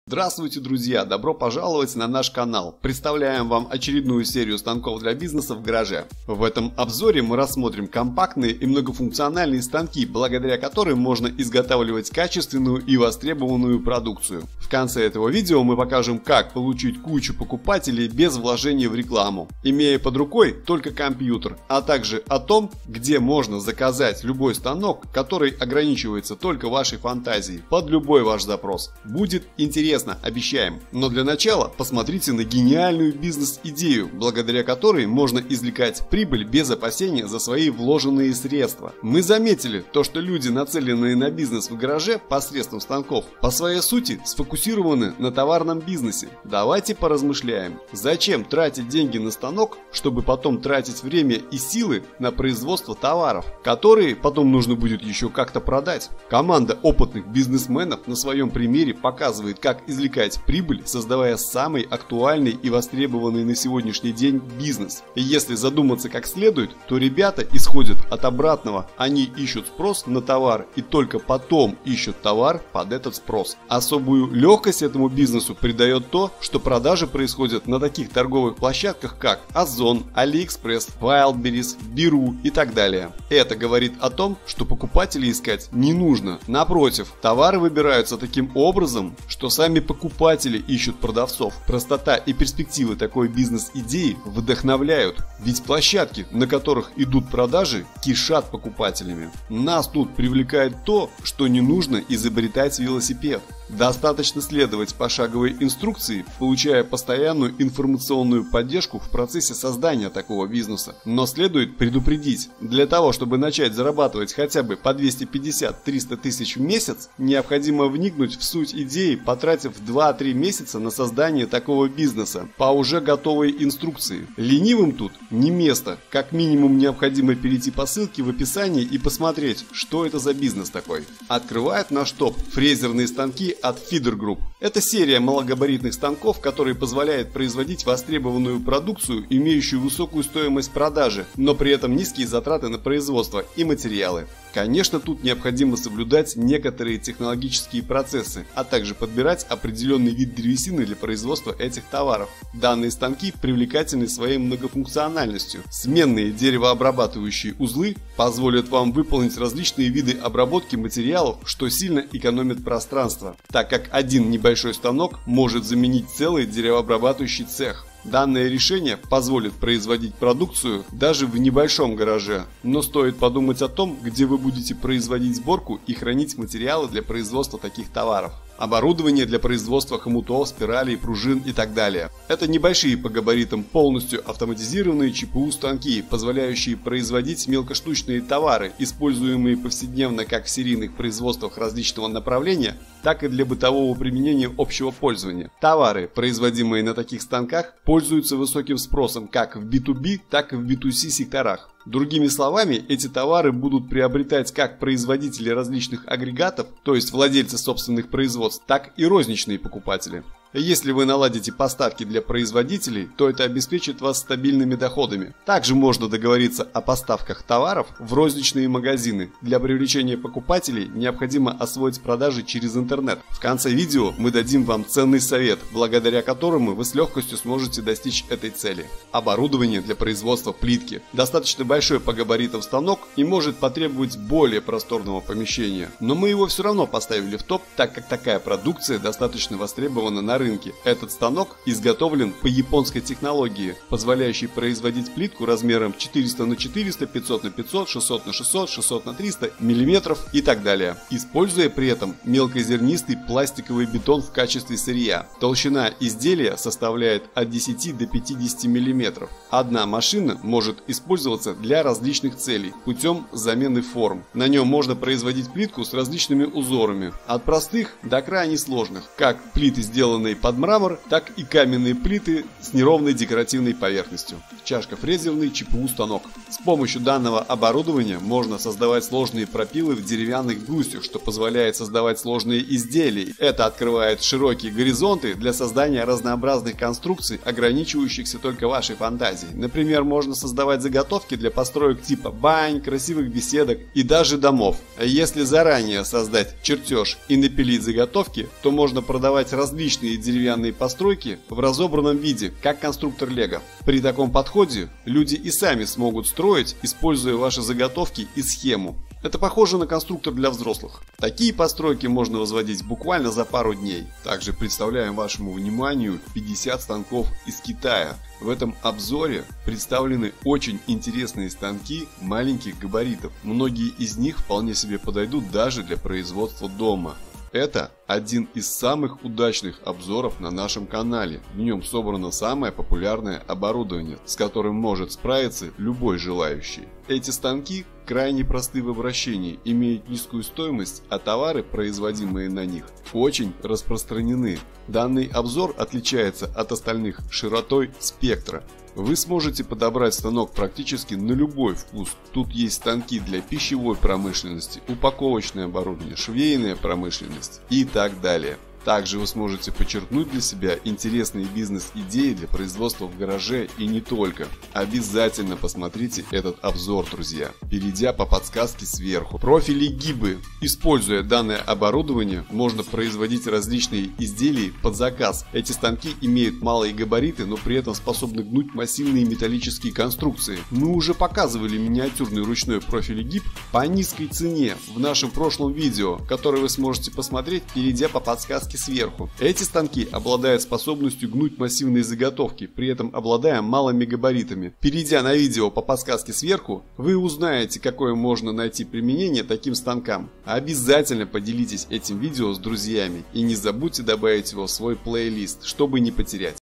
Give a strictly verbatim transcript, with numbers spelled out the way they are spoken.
Здравствуйте, друзья! Добро пожаловать на наш канал. Представляем вам очередную серию станков для бизнеса в гараже. В этом обзоре мы рассмотрим компактные и многофункциональные станки, благодаря которым можно изготавливать качественную и востребованную продукцию. В конце этого видео мы покажем, как получить кучу покупателей без вложения в рекламу, имея под рукой только компьютер, а также о том, где можно заказать любой станок, который ограничивается только вашей фантазией, под любой ваш запрос. Будет интересно. Обещаем. Но для начала посмотрите на гениальную бизнес-идею, благодаря которой можно извлекать прибыль без опасения за свои вложенные средства. Мы заметили то, что люди, нацеленные на бизнес в гараже посредством станков, по своей сути сфокусированы на товарном бизнесе. Давайте поразмышляем. Зачем тратить деньги на станок, чтобы потом тратить время и силы на производство товаров, которые потом нужно будет еще как-то продать? Команда опытных бизнесменов на своем примере показывает, как извлекать прибыль, создавая самый актуальный и востребованный на сегодняшний день бизнес. И если задуматься как следует, то ребята исходят от обратного. Они ищут спрос на товар и только потом ищут товар под этот спрос. Особую легкость этому бизнесу придает то, что продажи происходят на таких торговых площадках, как Озон, Алиэкспресс, Wildberries, Беру и так далее. Это говорит о том, что покупателей искать не нужно. Напротив, товары выбираются таким образом, что сами покупатели ищут продавцов. Простота и перспективы такой бизнес-идеи вдохновляют, ведь площадки, на которых идут продажи, кишат покупателями. Нас тут привлекает то, что не нужно изобретать велосипед. Достаточно следовать пошаговой инструкции, получая постоянную информационную поддержку в процессе создания такого бизнеса. Но следует предупредить, для того, чтобы начать зарабатывать хотя бы по двести пятьдесят — триста тысяч в месяц, необходимо вникнуть в суть идеи, потратив два-три месяца на создание такого бизнеса по уже готовой инструкции. Ленивым тут не место. Как минимум необходимо перейти по ссылке в описании и посмотреть, что это за бизнес такой. Открывает наш топ фрезерные станки от Feeder Group. Это серия малогабаритных станков, которые позволяет производить востребованную продукцию, имеющую высокую стоимость продажи, но при этом низкие затраты на производство и материалы. Конечно, тут необходимо соблюдать некоторые технологические процессы, а также подбирать определенный вид древесины для производства этих товаров. Данные станки привлекательны своей многофункциональностью. Сменные деревообрабатывающие узлы позволят вам выполнить различные виды обработки материалов, что сильно экономит пространство, так как один небольшой станок может заменить целый деревообрабатывающий цех. Данное решение позволит производить продукцию даже в небольшом гараже, но стоит подумать о том, где вы будете производить сборку и хранить материалы для производства таких товаров. Оборудование для производства хомутов, спиралей, пружин и так далее. Это небольшие по габаритам полностью автоматизированные ЧПУ станки, позволяющие производить мелкоштучные товары, используемые повседневно как в серийных производствах различного направления, так и для бытового применения общего пользования. Товары, производимые на таких станках, пользуются высоким спросом как в би ту би, так и в би ту си секторах. Другими словами, эти товары будут приобретать как производители различных агрегатов, то есть владельцы собственных производств, так и розничные покупатели. Если вы наладите поставки для производителей, то это обеспечит вас стабильными доходами. Также можно договориться о поставках товаров в розничные магазины. Для привлечения покупателей необходимо освоить продажи через интернет. В конце видео мы дадим вам ценный совет, благодаря которому вы с легкостью сможете достичь этой цели. Оборудование для производства плитки. Достаточно большой по габаритам станок и может потребовать более просторного помещения. Но мы его все равно поставили в топ, так как такая продукция достаточно востребована на рынке. Этот станок изготовлен по японской технологии, позволяющей производить плитку размером четыреста на четыреста, пятьсот на пятьсот, шестьсот на шестьсот, шестьсот на триста миллиметров и так далее, используя при этом мелкозернистый пластиковый бетон в качестве сырья. Толщина изделия составляет от десяти до пятидесяти миллиметров. Одна машина может использоваться для различных целей путем замены форм. На нем можно производить плитку с различными узорами, от простых до крайне сложных, как плиты, сделанные сделанные под мрамор, так и каменные плиты с неровной декоративной поверхностью. Чашко-фрезерный ЧПУ станок. С помощью данного оборудования можно создавать сложные пропилы в деревянных брусьях, что позволяет создавать сложные изделия. Это открывает широкие горизонты для создания разнообразных конструкций, ограничивающихся только вашей фантазией. Например, можно создавать заготовки для построек типа бань, красивых беседок и даже домов. Если заранее создать чертеж и напилить заготовки, то можно продавать различные деревянные постройки в разобранном виде, как конструктор Лего. При таком подходе люди и сами смогут строить, используя ваши заготовки и схему. Это похоже на конструктор для взрослых. Такие постройки можно возводить буквально за пару дней. Также представляем вашему вниманию пятьдесят станков из Китая. В этом обзоре представлены очень интересные станки маленьких габаритов. Многие из них вполне себе подойдут даже для производства дома. Это один из самых удачных обзоров на нашем канале. В нем собрано самое популярное оборудование, с которым может справиться любой желающий. Эти станки крайне просты в обращении, имеют низкую стоимость, а товары, производимые на них, очень распространены. Данный обзор отличается от остальных широтой спектра. Вы сможете подобрать станок практически на любой вкус. Тут есть станки для пищевой промышленности, упаковочное оборудование, швейная промышленность и так далее. Также вы сможете подчеркнуть для себя интересные бизнес-идеи для производства в гараже и не только. Обязательно посмотрите этот обзор, друзья, перейдя по подсказке сверху. Профили гибы. Используя данное оборудование, можно производить различные изделия под заказ. Эти станки имеют малые габариты, но при этом способны гнуть массивные металлические конструкции. Мы уже показывали миниатюрный ручной профиль гиб по низкой цене в нашем прошлом видео, которое вы сможете посмотреть, перейдя по подсказке сверху. Эти станки обладают способностью гнуть массивные заготовки, при этом обладая малыми габаритами. Перейдя на видео по подсказке сверху, вы узнаете, какое можно найти применение таким станкам. Обязательно поделитесь этим видео с друзьями и не забудьте добавить его в свой плейлист, чтобы не потерять.